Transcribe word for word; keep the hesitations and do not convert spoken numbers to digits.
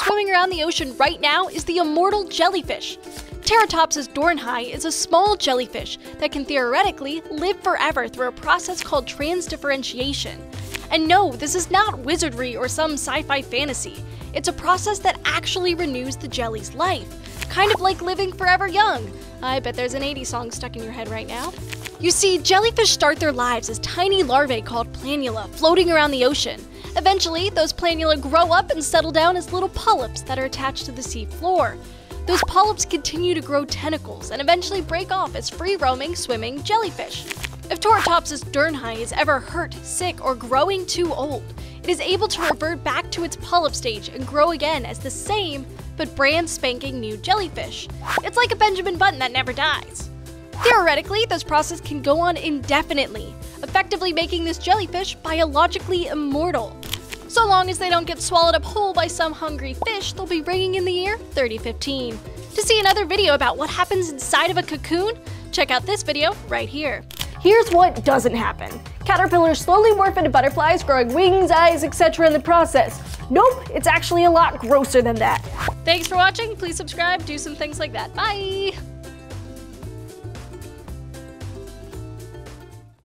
swimming around the ocean right now is the immortal jellyfish. Turritopsis DOHRNII is a small jellyfish that can theoretically live forever through a process called transdifferentiation. And no, this is not wizardry or some sci-fi fantasy. It's a process that actually renews the jelly's life, kind of like living forever young. I bet there's an eighties song stuck in your head right now. You see, jellyfish start their lives as tiny larvae called planula floating around the ocean. Eventually, those planula grow up and settle down as little polyps that are attached to the sea floor. Those polyps continue to grow tentacles and eventually break off as free-roaming, swimming jellyfish. If Turritopsis DOHRNII is ever hurt, sick, or growing too old, it is able to revert back to its polyp stage and grow again as the same, but brand spanking new jellyfish. It's like a Benjamin Button that never dies. Theoretically, this process can go on indefinitely, effectively making this jellyfish biologically immortal. So long as they don't get swallowed up whole by some hungry fish, they'll be ringing in the year thirty fifteen. To see another video about what happens inside of a cocoon, check out this video right here. Here's what doesn't happen. Caterpillars slowly morph into butterflies, growing wings, eyes, et cetera in the process. Nope, it's actually a lot grosser than that. Thanks for watching. Please subscribe, do some things like that. Bye!